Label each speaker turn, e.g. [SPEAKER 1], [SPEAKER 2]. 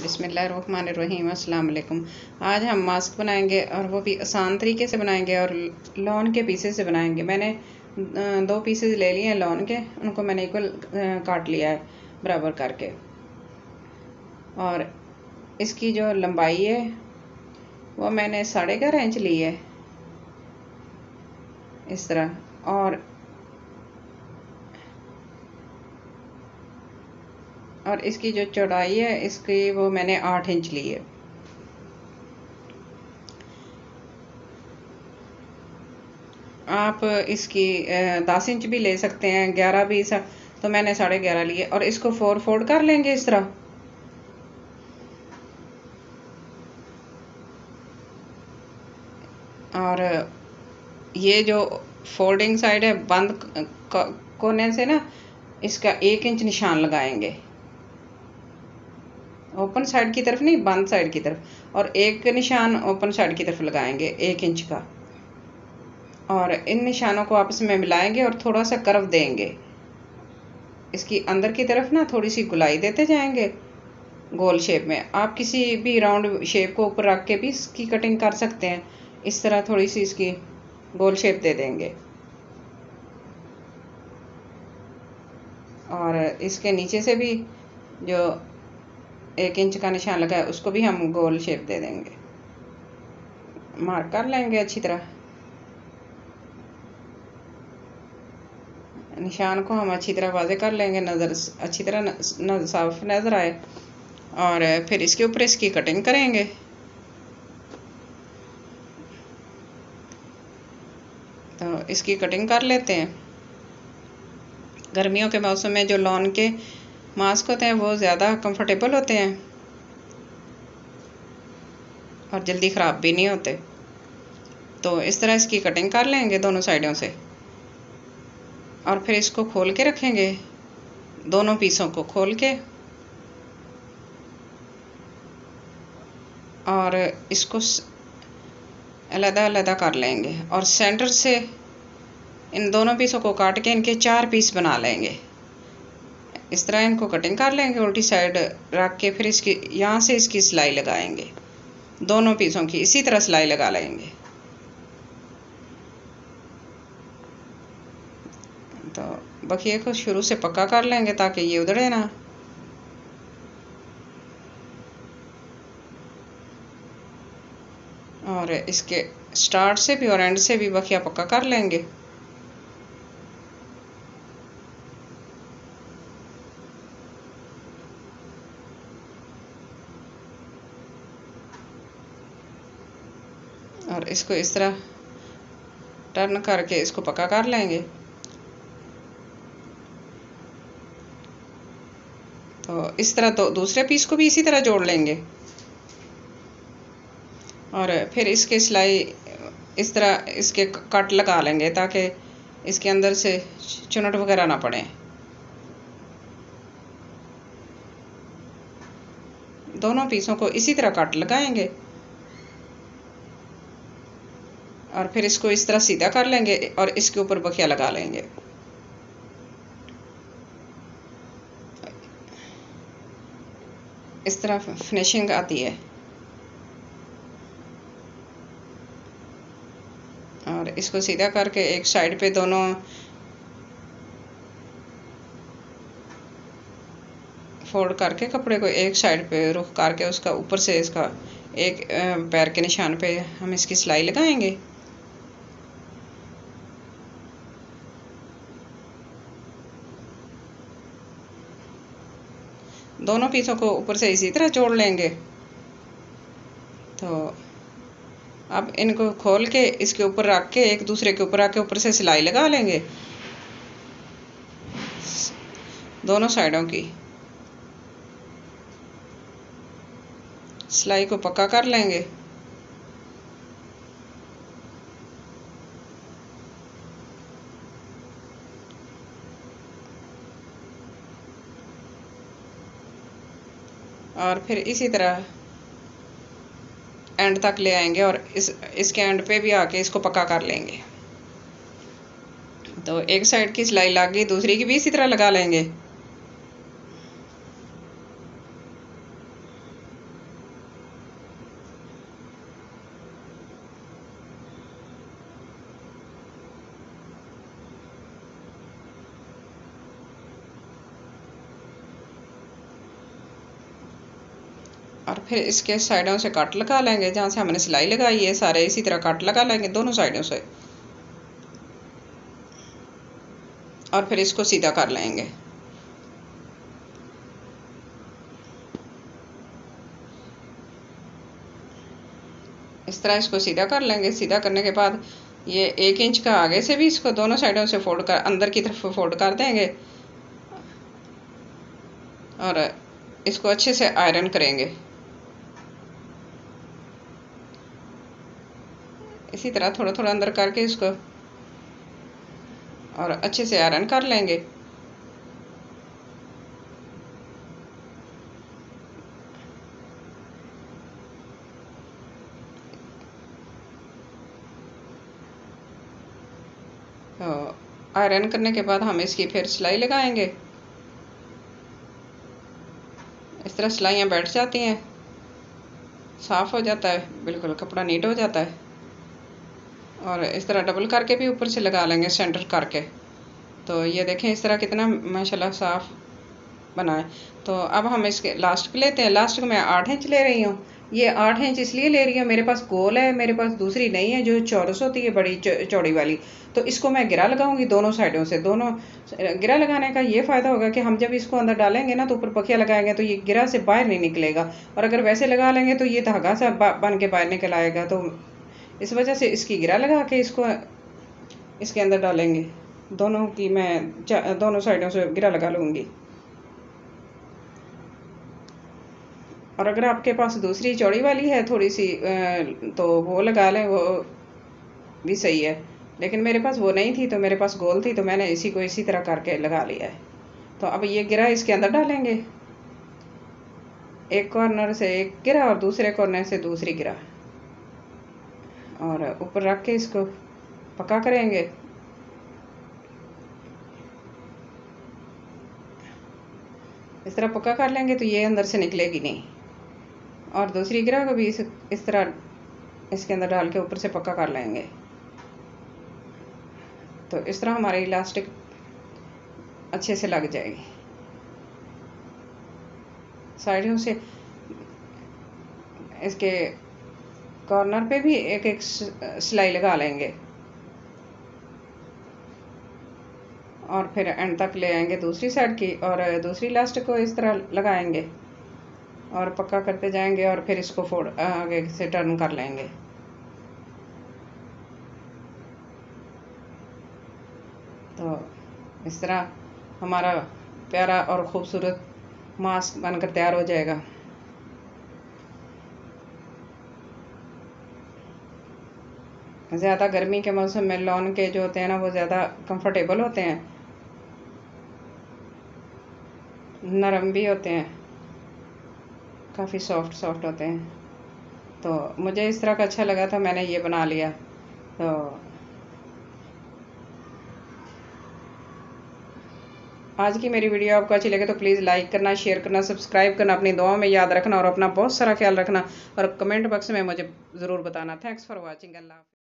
[SPEAKER 1] बिस्मिल्लाहिर्रहमानिर्रहीम। अस्सलाम वालेकुम। आज हम मास्क बनाएंगे और वो भी आसान तरीके से बनाएंगे और लॉन के पीसेस से बनाएंगे। मैंने 2 पीसेस ले लिए हैं लॉन के, उनको मैंने इक्वल काट लिया है बराबर करके। और इसकी जो लंबाई है वो मैंने 11.5 इंच ली है इस तरह। और इसकी जो चौड़ाई है इसकी वो मैंने 8 इंच ली है। आप इसकी 10 इंच भी ले सकते हैं, 11 भी तो मैंने 11.5 लिए। और इसको 4 फोल्ड कर लेंगे इस तरह। और ये जो फोल्डिंग साइड है बंद कोने से ना इसका 1 इंच निशान लगाएंगे, ओपन साइड की तरफ नहीं, बंद साइड की तरफ। और एक निशान ओपन साइड की तरफ लगाएंगे 1 इंच का। और इन निशानों को आपस में मिलाएंगे और थोड़ा सा कर्व देंगे। इसकी अंदर की तरफ ना थोड़ी सी गुलाई देते जाएंगे गोल शेप में। आप किसी भी राउंड शेप को ऊपर रख के भी इसकी कटिंग कर सकते हैं। इस तरह थोड़ी सी इसकी गोल शेप दे देंगे। और इसके नीचे से भी जो 1 इंच का निशान लगा है उसको भी हम गोल शेप दे देंगे। मार्क कर लेंगे अच्छी तरह। निशान को हम अच्छी तरह वाज़े कर लेंगे, नज़र अच्छी तरह साफ नज़र आए। और फिर इसके ऊपर इसकी कटिंग करेंगे। तो इसकी कटिंग कर लेते हैं। गर्मियों के मौसम में जो लॉन के मास्क होते हैं वो ज़्यादा कंफर्टेबल होते हैं और जल्दी ख़राब भी नहीं होते। तो इस तरह इसकी कटिंग कर लेंगे दोनों साइडों से। और फिर इसको खोल के रखेंगे, दोनों पीसों को खोल के। और इसको अलग-अलग कर लेंगे और सेंटर से इन दोनों पीसों को काट के इनके 4 पीस बना लेंगे। इस तरह इनको कटिंग कर लेंगे उल्टी साइड रख के। फिर इसकी यहाँ से इसकी सिलाई लगाएंगे, दोनों पीसों की इसी तरह सिलाई लगा लेंगे। तो बखिए को शुरू से पक्का कर लेंगे ताकि ये उधड़े ना। और इसके स्टार्ट से भी और एंड से भी बखिया पक्का कर लेंगे। और इसको इस तरह टर्न करके इसको पक्का कर लेंगे। तो इस तरह तो दूसरे पीस को भी इसी तरह जोड़ लेंगे। और फिर इसके सिलाई इस तरह इसके कट लगा लेंगे ताकि इसके अंदर से चुनट वगैरह ना पड़े। दोनों पीसों को इसी तरह कट लगाएंगे और फिर इसको इस तरह सीधा कर लेंगे और इसके ऊपर बखिया लगा लेंगे। इस तरह फिनिशिंग आती है। और इसको सीधा करके एक साइड पे दोनों फोल्ड करके कपड़े को एक साइड पे रुख करके उसका ऊपर से इसका एक पैर के निशान पे हम इसकी सिलाई लगाएंगे। दोनों पीसों को ऊपर से इसी तरह जोड़ लेंगे। तो अब इनको खोल के इसके ऊपर रख के एक दूसरे के ऊपर रख के ऊपर से सिलाई लगा लेंगे दोनों साइडों की। सिलाई को पक्का कर लेंगे। और फिर इसी तरह एंड तक ले आएंगे और इसके एंड पे भी आके इसको पक्का कर लेंगे। तो एक साइड की सिलाई लग गई, दूसरी की भी इसी तरह लगा लेंगे। और फिर इसके साइडों से कट लगा लेंगे, जहाँ से हमने सिलाई लगाई है सारे इसी तरह कट लगा लेंगे दोनों साइडों से, और फिर इसको सीधा कर लेंगे। इस तरह इसको सीधा कर लेंगे। सीधा करने के बाद ये 1 इंच का आगे से भी इसको दोनों साइडों से फोल्ड कर अंदर की तरफ फोल्ड कर देंगे और इसको अच्छे से आयरन करेंगे। इसी तरह थोड़ा थोड़ा अंदर करके इसको और अच्छे से आयरन कर लेंगे। तो आयरन करने के बाद हम इसकी फिर सिलाई लगाएंगे। इस तरह सिलाइयाँ बैठ जाती हैं, साफ़ हो जाता है, बिल्कुल कपड़ा नीट हो जाता है। और इस तरह डबल करके भी ऊपर से लगा लेंगे सेंटर करके। तो ये देखें इस तरह कितना माशाल्लाह साफ़ बना है। तो अब हम इसके लास्ट लेते हैं। लास्ट को मैं 8 इंच ले रही हूँ। ये 8 इंच इसलिए ले रही हूँ, मेरे पास गोल है, मेरे पास दूसरी नहीं है जो चौरस होती है बड़ी चौड़ी वाली। तो इसको मैं गिरा लगाऊंगी दोनों साइडों से। दोनों गिरा लगाने का ये फ़ायदा होगा कि हम जब इसको अंदर डालेंगे ना तो ऊपर पखिया लगाएंगे तो ये गिरा से बाहर नहीं निकलेगा, और अगर वैसे लगा लेंगे तो ये धागा सा बन के बाहर निकल आएगा। तो इस वजह से इसकी गिरा लगा के इसको इसके अंदर डालेंगे। दोनों की मैं दोनों साइडों से गिरा लगा लूँगी। और अगर आपके पास दूसरी चौड़ी वाली है थोड़ी सी तो वो लगा लें, वो भी सही है। लेकिन मेरे पास वो नहीं थी, तो मेरे पास गोल थी, तो मैंने इसी को इसी तरह करके लगा लिया है। तो अब ये गिरा इसके अंदर डालेंगे। एक कॉर्नर से एक गिरा और दूसरे कॉर्नर से दूसरी गिरा, और ऊपर रख के इसको पक्का करेंगे। इस तरह पक्का कर लेंगे तो ये अंदर से निकलेगी नहीं। और दूसरी गिरा को भी इस तरह इसके अंदर डाल के ऊपर से पक्का कर लेंगे। तो इस तरह हमारी इलास्टिक अच्छे से लग जाएगी। साइडों से इसके कॉर्नर पे भी एक एक सिलाई लगा लेंगे, और फिर एंड तक ले आएंगे दूसरी साइड की, और दूसरी इलास्टिक को इस तरह लगाएंगे और पक्का करते जाएंगे, और फिर इसको आगे से टर्न कर लेंगे। तो इस तरह हमारा प्यारा और ख़ूबसूरत मास्क बनकर तैयार हो जाएगा। ज़्यादा गर्मी के मौसम में लॉन के जो होते हैं ना वो ज़्यादा कंफर्टेबल होते हैं, नरम भी होते हैं, काफ़ी सॉफ्ट होते हैं। तो मुझे इस तरह का अच्छा लगा था, मैंने ये बना लिया। तो आज की मेरी वीडियो आपको अच्छी लगे तो प्लीज़ लाइक करना, शेयर करना, सब्सक्राइब करना, अपनी दुआओं में याद रखना, और अपना बहुत सारा ख्याल रखना, और कमेंट बॉक्स में मुझे ज़रूर बताना। Thanks for watching. अल्लाह।